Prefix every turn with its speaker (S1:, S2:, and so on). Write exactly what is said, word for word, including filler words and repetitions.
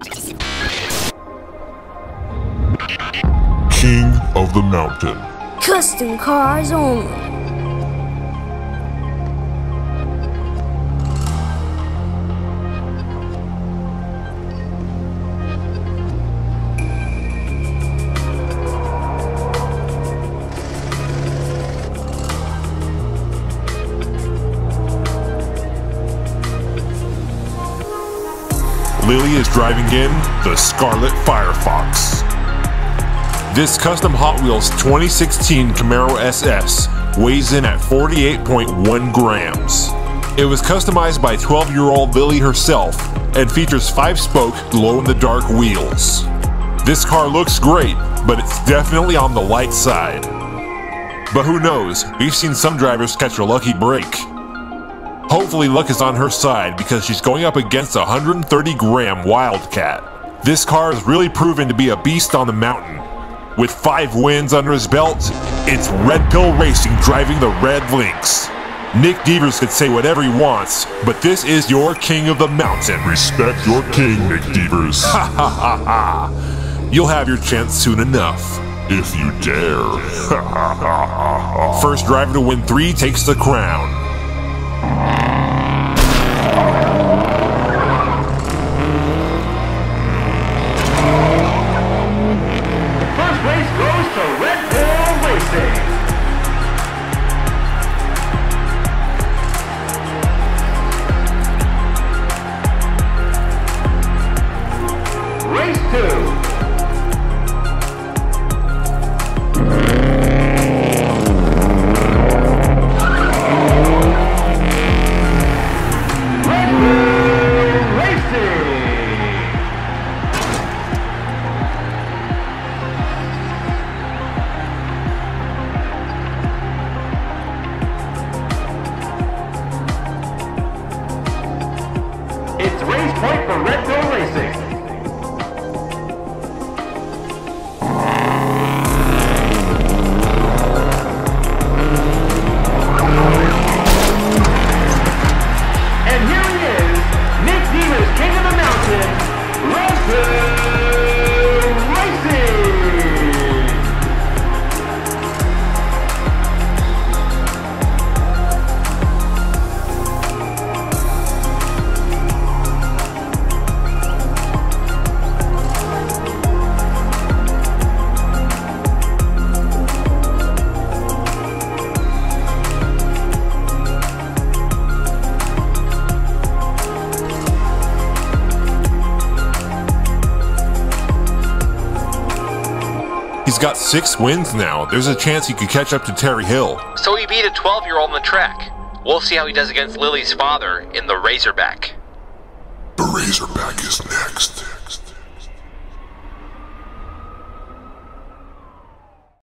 S1: King of the Mountain.
S2: Custom cars only.
S1: Lily is driving in the Scarlet Firefox. This custom Hot Wheels twenty sixteen Camaro S S weighs in at forty-eight point one grams. It was customized by twelve-year-old Lily herself and features five-spoke glow-in-the-dark wheels. This car looks great, but it's definitely on the light side. But who knows, we've seen some drivers catch a lucky break. Hopefully luck is on her side because she's going up against a one hundred thirty gram Wildcat. This car is really proven to be a beast on the mountain. With five wins under his belt, it's Red Pill Racing driving the Red Lynx. Nick Devers could say whatever he wants, but this is your King of the Mountain. Respect your king, Nick Devers. Ha ha ha ha. You'll have your chance soon enough. If you dare. Ha ha ha ha. First driver to win three takes the crown.
S3: It's race point for Red Pill Racing. And here he is, Nick Devers, King of the Mountain, Red Pill Racing.
S1: He's got six wins now. There's a chance he could catch up to Terry Hill.
S4: So he beat a twelve-year-old on the track. We'll see how he does against Lily's father in the Razorback.
S1: The Razorback is next.